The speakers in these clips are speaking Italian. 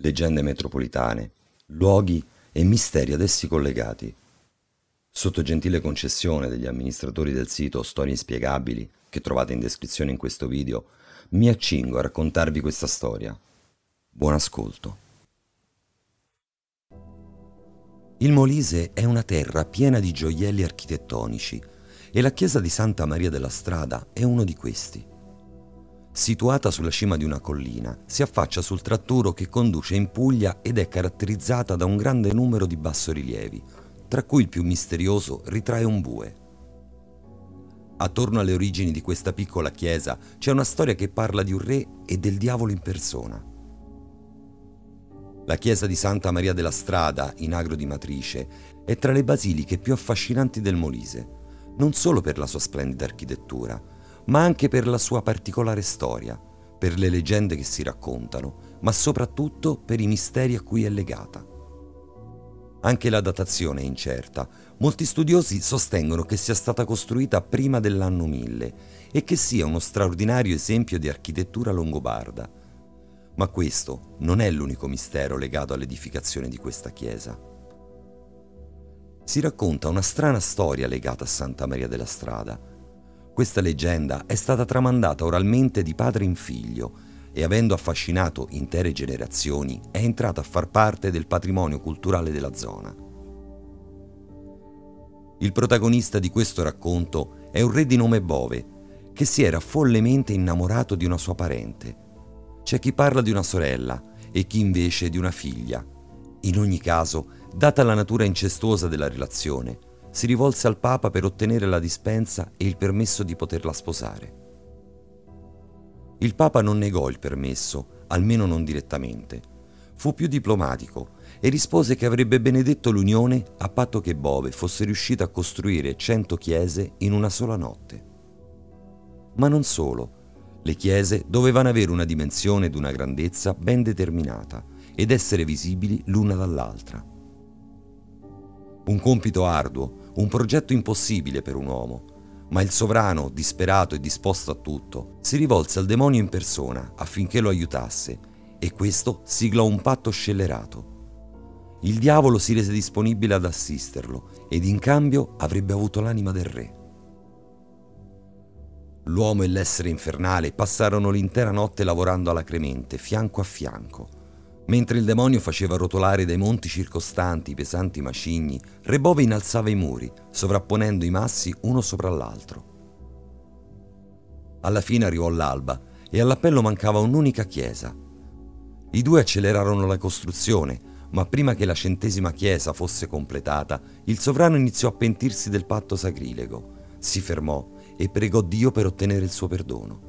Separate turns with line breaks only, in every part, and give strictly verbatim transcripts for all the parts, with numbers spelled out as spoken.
leggende metropolitane, luoghi e misteri ad essi collegati. Sotto gentile concessione degli amministratori del sito Storie Inspiegabili, che trovate in descrizione in questo video, mi accingo a raccontarvi questa storia. Buon ascolto. Il Molise è una terra piena di gioielli architettonici e la chiesa di Santa Maria della Strada è uno di questi. Situata sulla cima di una collina, si affaccia sul tratturo che conduce in Puglia ed è caratterizzata da un grande numero di bassorilievi, tra cui il più misterioso ritrae un bue. Attorno alle origini di questa piccola chiesa c'è una storia che parla di un re e del diavolo in persona. La chiesa di Santa Maria della Strada, in Agro di Matrice, è tra le basiliche più affascinanti del Molise, non solo per la sua splendida architettura, ma anche per la sua particolare storia, per le leggende che si raccontano, ma soprattutto per i misteri a cui è legata. Anche la datazione è incerta. Molti studiosi sostengono che sia stata costruita prima dell'anno mille e che sia uno straordinario esempio di architettura longobarda. Ma questo non è l'unico mistero legato all'edificazione di questa chiesa. Si racconta una strana storia legata a Santa Maria della Strada. Questa leggenda è stata tramandata oralmente di padre in figlio e, avendo affascinato intere generazioni, è entrata a far parte del patrimonio culturale della zona. Il protagonista di questo racconto è un re di nome Bove, che si era follemente innamorato di una sua parente. C'è chi parla di una sorella e chi invece di una figlia. In ogni caso, data la natura incestuosa della relazione, si rivolse al Papa per ottenere la dispensa e il permesso di poterla sposare. Il Papa non negò il permesso, almeno non direttamente. Fu più diplomatico e rispose che avrebbe benedetto l'unione a patto che Bove fosse riuscito a costruire cento chiese in una sola notte. Ma non solo. Le chiese dovevano avere una dimensione ed una grandezza ben determinata ed essere visibili l'una dall'altra. Un compito arduo, un progetto impossibile per un uomo, ma il sovrano, disperato e disposto a tutto, si rivolse al demonio in persona affinché lo aiutasse e questo siglò un patto scellerato. Il diavolo si rese disponibile ad assisterlo ed in cambio avrebbe avuto l'anima del re. L'uomo e l'essere infernale passarono l'intera notte lavorando alacremente, fianco a fianco. Mentre il demonio faceva rotolare dai monti circostanti i pesanti macigni, Re Bove innalzava i muri, sovrapponendo i massi uno sopra l'altro. Alla fine arrivò l'alba e all'appello mancava un'unica chiesa. I due accelerarono la costruzione, ma prima che la centesima chiesa fosse completata, il sovrano iniziò a pentirsi del patto sacrilego, si fermò e pregò Dio per ottenere il suo perdono.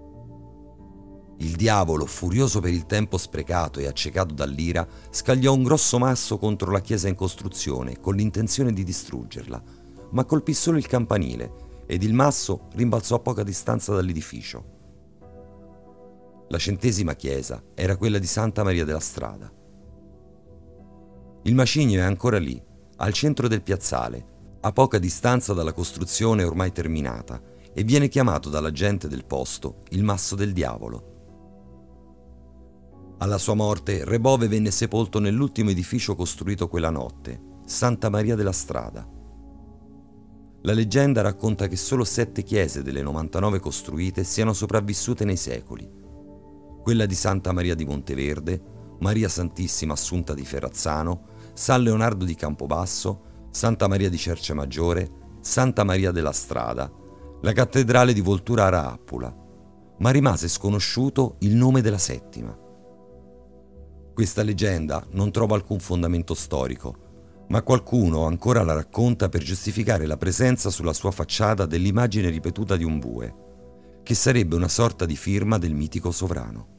Il diavolo, furioso per il tempo sprecato e accecato dall'ira, scagliò un grosso masso contro la chiesa in costruzione con l'intenzione di distruggerla, ma colpì solo il campanile ed il masso rimbalzò a poca distanza dall'edificio. La centesima chiesa era quella di Santa Maria della Strada. Il macigno è ancora lì, al centro del piazzale, a poca distanza dalla costruzione ormai terminata, e viene chiamato dalla gente del posto il Masso del Diavolo. Alla sua morte, Re Bove venne sepolto nell'ultimo edificio costruito quella notte, Santa Maria della Strada. La leggenda racconta che solo sette chiese delle novantanove costruite siano sopravvissute nei secoli. Quella di Santa Maria di Monteverde, Maria Santissima Assunta di Ferrazzano, San Leonardo di Campobasso, Santa Maria di Cerciamaggiore, Santa Maria della Strada, la cattedrale di Volturara a Appula, ma rimase sconosciuto il nome della settima. Questa leggenda non trova alcun fondamento storico, ma qualcuno ancora la racconta per giustificare la presenza sulla sua facciata dell'immagine ripetuta di un bue, che sarebbe una sorta di firma del mitico sovrano.